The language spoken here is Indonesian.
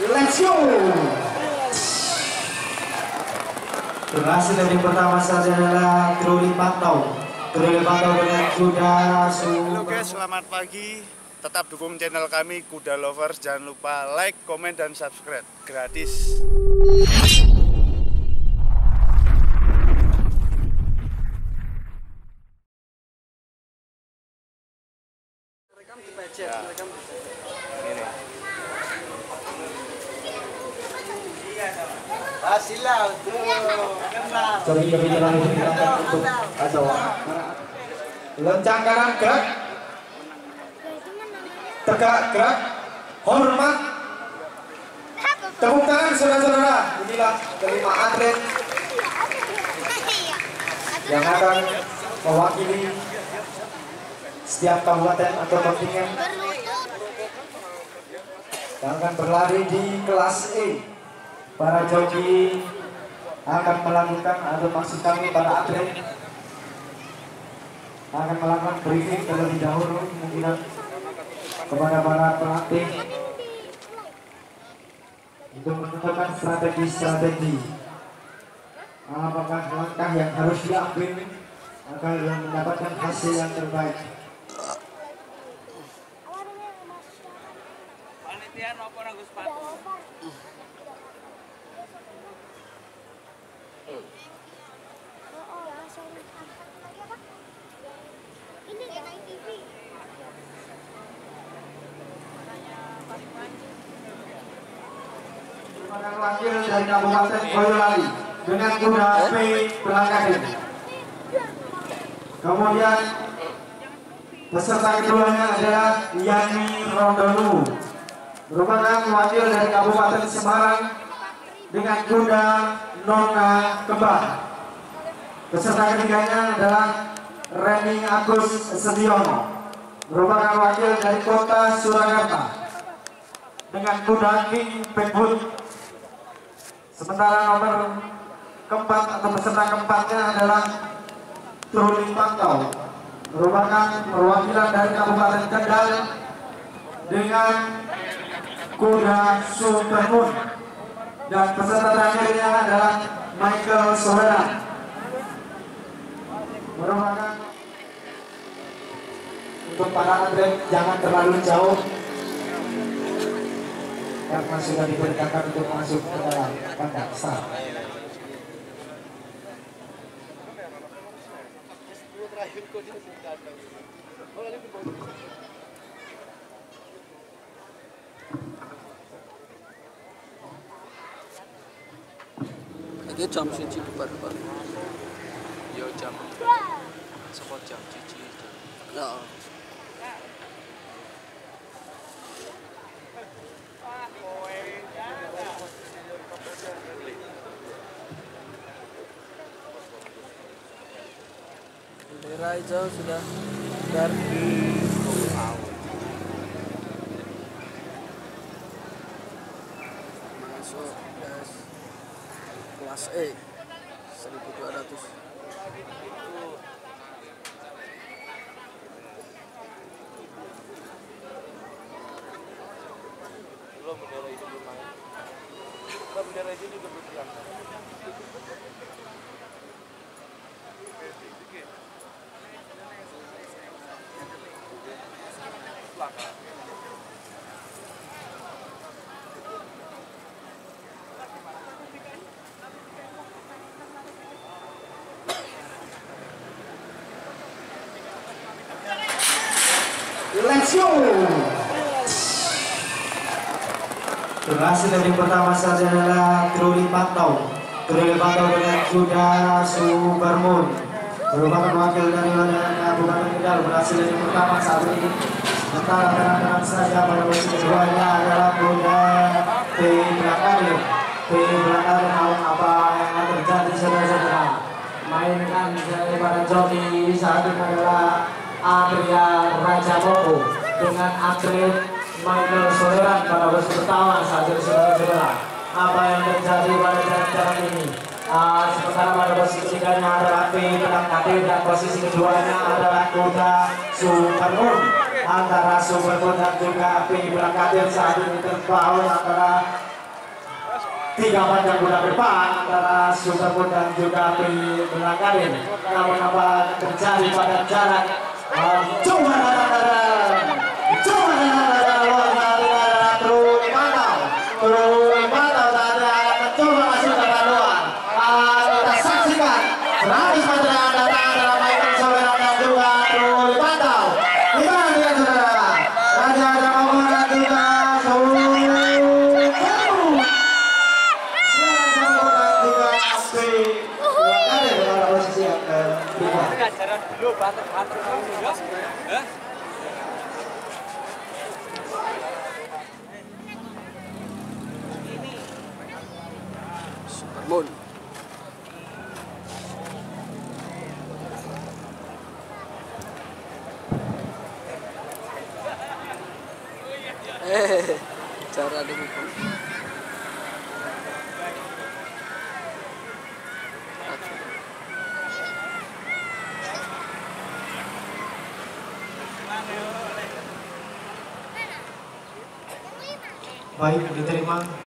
Let's go. Berhasil dari pertama saja adalah Truli Pantau. Truli Pantau dengan kuda Halo guys, selamat pagi. Tetap dukung channel kami Kuda Lovers. Jangan lupa like, komen, dan subscribe. Gratis. Ya. Ini. Silau tuh, lencang kanan gerak, tegak gerak, hormat, tepuk tangan saudara-saudara. Inilah kelima atlet yang akan mewakili setiap kabupaten atau kontingen yang akan berlari di kelas E. Para joki akan melakukan, atau maksud kami para atlet akan melakukan briefing terlebih dahulu kemungkinan kepada para pelatih untuk menentukan strategi apakah langkah yang harus diambil agar yang mendapatkan hasil yang terbaik. panitia nopo nang sepatu. Wakil dari Kabupaten Boyolali dengan kuda P Belangkade. Kemudian peserta keduanya adalah Yani Rondonu, merupakan wakil dari Kabupaten Semarang dengan kuda Nona Kembang. Peserta ketiganya adalah Reni Agus Sediono, merupakan wakil dari Kota Surakarta dengan kuda King Backwood. Sementara nomor keempat atau peserta keempatnya adalah Truli Pantau, merupakan perwakilan dari Kabupaten Kendal dengan kuda Supermoon, dan peserta terakhirnya adalah Michael Soweran, merupakan untuk para atlet jangan terlalu jauh karena sudah diperintahkan untuk masuk ke dalam kandang start. Iki jam 1 bubar-bubar. Yo jam. Sapa jam 1. Ya. Bendera hijau sudah dari masuk kelas E 1200. Belum bendera itu belum main. Bendera itu juga belum diangkat. Let's go. Berhasil dari pertama saja adalah Truli Pantau. Truli Pantau dengan kuda Supermoon, merupakan wakil dari Kabupaten Kendal, berhasil dari pertama saat ini. Sementara teman-teman saja pada posisi keduanya adalah kuda P Belangkade. P Belangkade tahu apa yang akan terjadi saudara-saudara. Mainkan daripada joki saat ini adalah Adria Raja Bobo dengan atlet Michael Soweran pada posisi pertama saat ini saudara-saudara. Apa yang terjadi pada jalan ini? Sementara pada posisi ketiganya adalah P Belangkade dan posisi keduanya adalah kuda Supermoon. Antara Supermoon dan juga P Belangkade saat ini terpaut antara tiga panjang bola depan antara Supermoon dan juga Pri Belangkarin. Namun apa terjadi pada jarak coba terus pantau tadi akan mencoba masuk ke luar. Kita saksikan berhabis pada datang dalam mainan saudara dan juga terus pantau. Gimana dia saudara? Raja Dramagon dan juga Supermoon. Cara dulu. baik diterima.